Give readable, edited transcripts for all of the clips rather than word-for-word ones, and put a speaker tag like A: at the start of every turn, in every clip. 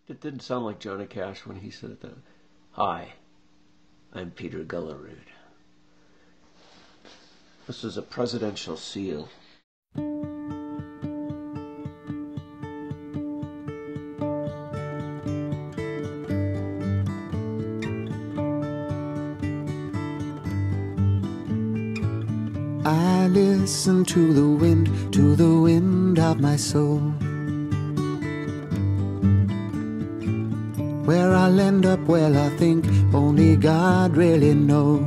A: It didn't sound like Johnny Cash when he said that. Hi, I'm Peter Gullerud. This is a presidential seal.
B: I listen to the wind of my soul. Where I'll end up, well, I think only God really knows.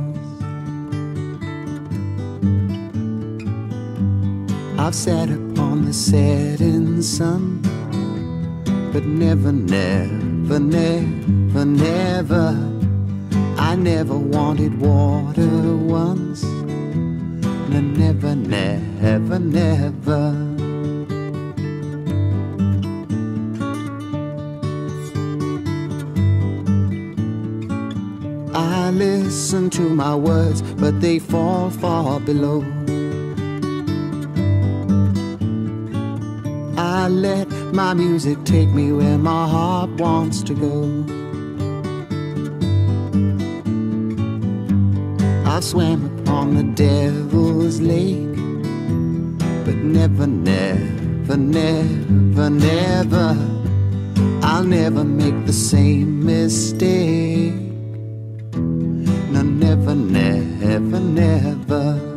B: I've sat upon the setting sun, but never, never, never, never, I never wanted water once. No, never, never, never. I listen to my words, but they fall far below. I let my music take me where my heart wants to go. I've swam upon the devil's lake, but never, never, never, never, I'll never make the same mistake. No, never, never, never.